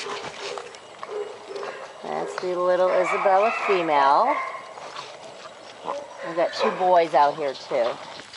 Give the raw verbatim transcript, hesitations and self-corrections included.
That's the little Isabella female. We've got two boys out here too.